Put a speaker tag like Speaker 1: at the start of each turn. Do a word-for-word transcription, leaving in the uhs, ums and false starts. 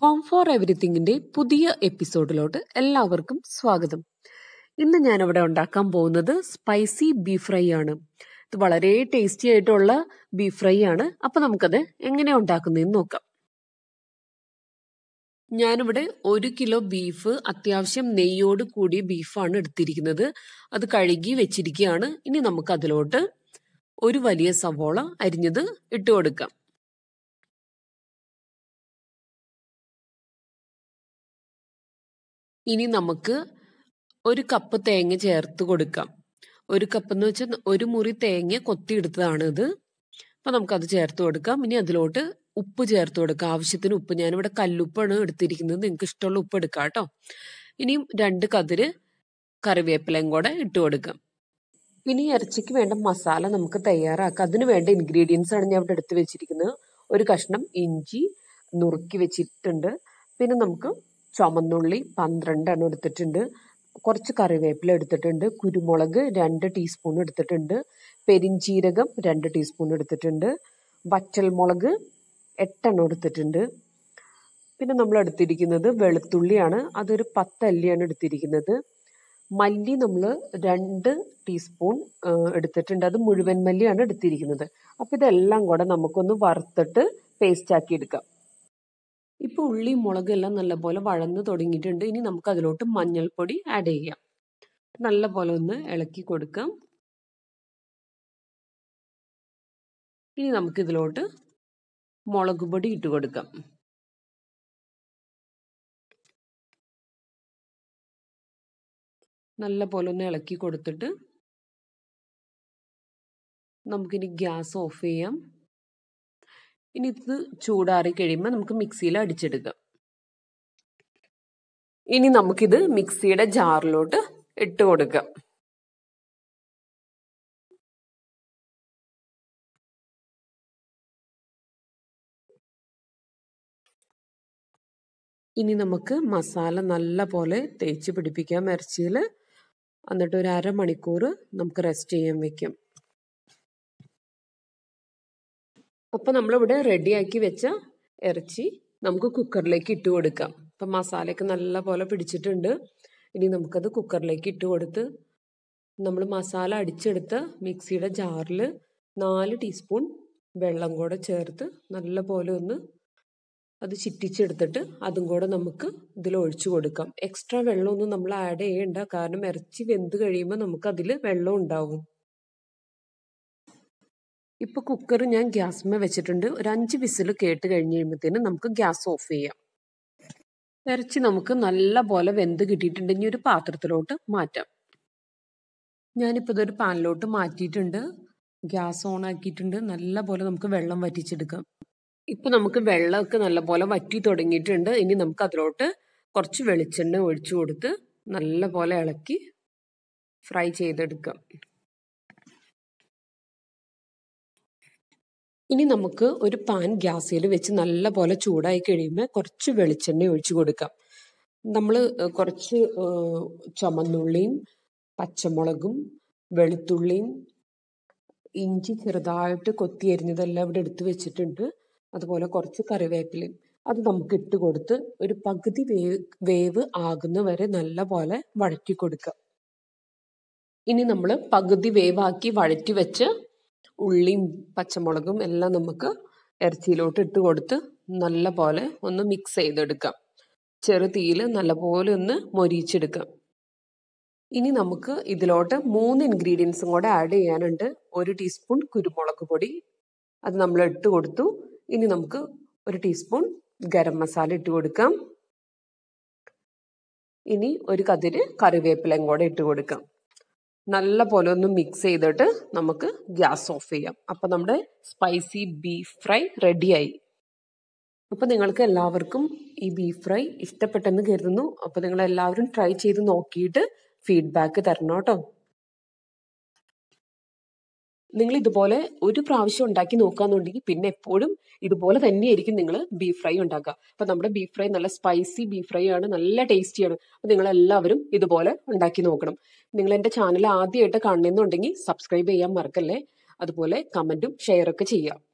Speaker 1: Home for എവറിത്തിങ്ങിന്റെ പുതിയ എപ്പിസോഡിലോട്ട് എല്ലാവർക്കും സ്വാഗതം. ഇന്ന് ഞാനിവിടെ ഉണ്ടാക്കാൻ പോകുന്നത് സ്പൈസി ബീഫ് ഫ്രൈ ആണ്. ഇത് വളരെ ടേസ്റ്റി ആയിട്ടുള്ള ബീഫ് ഫ്രൈ ആണ്. അപ്പൊ നമുക്കത് എങ്ങനെയാ ഉണ്ടാക്കുന്നതെന്ന് നോക്കാം. ഞാനിവിടെ ഒരു കിലോ ബീഫ് അത്യാവശ്യം നെയ്യോട് കൂടിയ ബീഫാണ് എടുത്തിരിക്കുന്നത്. അത് കഴുകി വെച്ചിരിക്കുകയാണ്. ഇനി നമുക്ക് അതിലോട്ട് ഒരു വലിയ സവോള അരിഞ്ഞത് ഇട്ട് കൊടുക്കാം. ഇനി നമുക്ക് ഒരു കപ്പ് തേങ്ങ ചേർത്ത് കൊടുക്കാം. ഒരു കപ്പ് എന്ന് വെച്ചാൽ ഒരു മുറി തേങ്ങ കൊത്തിയെടുത്തതാണ് ഇത്. അപ്പൊ നമുക്കത് ചേർത്ത് കൊടുക്കാം. ഇനി അതിലോട്ട് ഉപ്പ് ചേർത്ത് കൊടുക്കാം. ആവശ്യത്തിന് ഉപ്പ്. ഞാനിവിടെ കല്ലുപ്പാണ് എടുത്തിരിക്കുന്നത്. നിങ്ങൾക്ക് ഇഷ്ടമുള്ള ഉപ്പ് എടുക്കാം കേട്ടോ. ഇനിയും രണ്ട് കതിര് കറിവേപ്പിലയും കൂടെ ഇട്ട് കൊടുക്കാം. ഇനി ഇറച്ചിക്ക് വേണ്ട മസാല നമുക്ക് തയ്യാറാക്കാം. അതിന് വേണ്ട ഇൻഗ്രീഡിയൻസ് ആണ് ഞാൻ ഇവിടെ എടുത്ത് വെച്ചിരിക്കുന്നത്. ഒരു കഷ്ണം ഇഞ്ചി നുറുക്കി വെച്ചിട്ടുണ്ട്. പിന്നെ നമുക്ക് ചുമന്നുള്ളി പന്ത്രണ്ടെണ്ണം എടുത്തിട്ടുണ്ട്. കുറച്ച് കറിവേപ്പില എടുത്തിട്ടുണ്ട്. കുരുമുളക് രണ്ട് ടീസ്പൂൺ എടുത്തിട്ടുണ്ട്. പെരിഞ്ചീരകം രണ്ട് ടീസ്പൂൺ എടുത്തിട്ടുണ്ട്. വറ്റൽമുളക് എട്ടെണ്ണം എടുത്തിട്ടുണ്ട്. പിന്നെ നമ്മൾ എടുത്തിരിക്കുന്നത് വെളുത്തുള്ളിയാണ്. അതൊരു പത്തല്ലിയാണ് എടുത്തിരിക്കുന്നത്. മല്ലി നമ്മൾ രണ്ട് ടീസ്പൂൺ എടുത്തിട്ടുണ്ട്. അത് മുഴുവൻ മല്ലിയാണ് എടുത്തിരിക്കുന്നത്. അപ്പം ഇതെല്ലാം കൂടെ നമുക്കൊന്ന് വറുത്തിട്ട് പേസ്റ്റ് ആക്കി എടുക്കാം. ഇപ്പൊ ഉള്ളി മുളകെല്ലാം നല്ലപോലെ വഴന്ന് തുടങ്ങിയിട്ടുണ്ട്. ഇനി നമുക്ക് അതിലോട്ട് മഞ്ഞൾപ്പൊടി ആഡ് ചെയ്യാം. നല്ലപോലെ ഒന്ന് ഇളക്കി കൊടുക്കാം. ഇനി നമുക്ക് ഇതിലോട്ട് മുളക് പൊടി ഇട്ട് കൊടുക്കാം. നല്ലപോലെ ഒന്ന് ഇളക്കി കൊടുത്തിട്ട് നമുക്കിനി ഗ്യാസ് ഓഫ് ചെയ്യാം. ഇനി ഇത് ചൂടാറി കഴിയുമ്പോൾ നമുക്ക് മിക്സിയിൽ അടിച്ചെടുക്കാം. ഇനി നമുക്കിത് മിക്സിയുടെ ജാറിലോട്ട് ഇട്ട് കൊടുക്കാം. ഇനി നമുക്ക് മസാല നല്ല പോലെ തേച്ച് പിടിപ്പിക്കാം ഇറച്ചിയിൽ. എന്നിട്ട് ഒരു അരമണിക്കൂർ നമുക്ക് റെസ്റ്റ് ചെയ്യാൻ വെക്കാം. അപ്പൊ നമ്മളിവിടെ റെഡിയാക്കി വെച്ച ഇറച്ചി നമുക്ക് കുക്കറിലേക്ക് ഇട്ട് കൊടുക്കാം. അപ്പൊ മസാലയൊക്കെ നല്ല പോലെ പിടിച്ചിട്ടുണ്ട്. ഇനി നമുക്കത് കുക്കറിലേക്ക് ഇട്ട് കൊടുത്ത് നമ്മൾ മസാല അടിച്ചെടുത്ത മിക്സിയുടെ ജാറിൽ നാല് ടീസ്പൂൺ വെള്ളം കൂടെ ചേർത്ത് നല്ല പോലെ ഒന്ന് അത് ചിറ്റിച്ചെടുത്തിട്ട് അതും കൂടെ നമുക്ക് ഇതിൽ ഒഴിച്ചു കൊടുക്കാം. എക്സ്ട്രാ വെള്ളമൊന്നും നമ്മൾ ആഡ് ചെയ്യണ്ട. കാരണം ഇറച്ചി വെന്ത് കഴിയുമ്പോൾ നമുക്ക് അതിൽ വെള്ളം ഉണ്ടാവും. ഇപ്പൊ കുക്കർ ഞാൻ ഗ്യാസ്മേ വെച്ചിട്ടുണ്ട്. ഒരു അഞ്ച് വിസിൽ കേട്ട് കഴിഞ്ഞ് കഴിയുമ്പോഴത്തേനും നമുക്ക് ഗ്യാസ് ഓഫ് ചെയ്യാം. ഇറച്ചി നമുക്ക് നല്ല പോലെ വെന്ത് കിട്ടിയിട്ടുണ്ടെങ്കിൽ ഒരു പാത്രത്തിലോട്ട് മാറ്റാം. ഞാനിപ്പോൾ ഇതൊരു പാനിലോട്ട് മാറ്റിയിട്ടുണ്ട്. ഗ്യാസ് ഓൺ ആക്കിയിട്ടുണ്ട്. നല്ല പോലെ നമുക്ക് വെള്ളം വറ്റിച്ചെടുക്കാം. ഇപ്പൊ നമുക്ക് വെള്ളമൊക്കെ നല്ല പോലെ വറ്റി തുടങ്ങിയിട്ടുണ്ട്. ഇനി നമുക്ക് അതിലോട്ട് കുറച്ച് വെളിച്ചെണ്ണ ഒഴിച്ചു കൊടുത്ത് നല്ല പോലെ ഇളക്കി ഫ്രൈ ചെയ്തെടുക്കാം. ഇനി നമുക്ക് ഒരു പാൻ ഗ്യാസിൽ വെച്ച് നല്ല പോലെ ചൂടായി കഴിയുമ്പോൾ കുറച്ച് വെളിച്ചെണ്ണ ഒഴിച്ചു കൊടുക്കാം. നമ്മൾ കുറച്ച് ചുമന്നുള്ളിയും പച്ചമുളകും വെളുത്തുള്ളിയും ഇഞ്ചി ചെറുതായിട്ട് കൊത്തി അരിഞ്ഞതെല്ലാം ഇവിടെ എടുത്ത് വെച്ചിട്ടുണ്ട്. അതുപോലെ കുറച്ച് കറിവേപ്പിലയും അത് നമുക്ക് ഇട്ട് കൊടുത്ത് ഒരു പകുതി വേവ് വേവ് ആകുന്ന വരെ നല്ല പോലെ വഴറ്റി കൊടുക്കാം. ഇനി നമ്മൾ പകുതി വേവാക്കി വഴറ്റി വെച്ച് ഉള്ളിയും പച്ചമുളകും എല്ലാം നമുക്ക് ഇറച്ചിയിലോട്ട് ഇട്ട് കൊടുത്ത് നല്ല പോലെ ഒന്ന് മിക്സ് ചെയ്തെടുക്കാം. ചെറു തീയിൽ നല്ലപോലെ ഒന്ന് മൊരിയിച്ചെടുക്കാം. ഇനി നമുക്ക് ഇതിലോട്ട് മൂന്ന് ഇൻഗ്രീഡിയൻസും കൂടെ ആഡ് ചെയ്യാനുണ്ട്. ഒരു ടീസ്പൂൺ കുരുമുളക് പൊടി അത് നമ്മൾ ഇട്ട് കൊടുത്തു. ഇനി നമുക്ക് ഒരു ടീസ്പൂൺ ഗരം മസാല ഇട്ട് കൊടുക്കാം. ഇനി ഒരു കതിര് കറിവേപ്പിലയും കൂടെ ഇട്ട് കൊടുക്കാം. നല്ല പോലെ ഒന്ന് മിക്സ് ചെയ്തിട്ട് നമുക്ക് ഗ്യാസ് ഓഫ് ചെയ്യാം. അപ്പൊ നമ്മുടെ സ്പൈസി ബീഫ് ഫ്രൈ റെഡിയായി. അപ്പൊ നിങ്ങൾക്ക് എല്ലാവർക്കും ഈ ബീഫ് ഫ്രൈ ഇഷ്ടപ്പെട്ടെന്ന് കരുതുന്നു. അപ്പൊ നിങ്ങൾ എല്ലാവരും ട്രൈ ചെയ്ത് നോക്കിയിട്ട് ഫീഡ്ബാക്ക് തരണം കേട്ടോ. നിങ്ങൾ ഇതുപോലെ ഒരു പ്രാവശ്യം ഉണ്ടാക്കി നോക്കാന്നുണ്ടെങ്കിൽ പിന്നെ എപ്പോഴും ഇതുപോലെ തന്നെയായിരിക്കും നിങ്ങൾ ബീഫ് ഫ്രൈ ഉണ്ടാക്കുക. അപ്പൊ നമ്മുടെ ബീഫ് ഫ്രൈ നല്ല സ്പൈസി ബീഫ് ഫ്രൈ ആണ്, നല്ല ടേസ്റ്റിയാണ്. അപ്പൊ നിങ്ങൾ എല്ലാവരും ഇതുപോലെ ഉണ്ടാക്കി നോക്കണം. നിങ്ങൾ എന്റെ ചാനൽ ആദ്യമായിട്ട് കാണണമെന്നുണ്ടെങ്കിൽ സബ്സ്ക്രൈബ് ചെയ്യാൻ മറക്കല്ലേ. അതുപോലെ കമന്റും ഷെയറൊക്കെ ചെയ്യാം.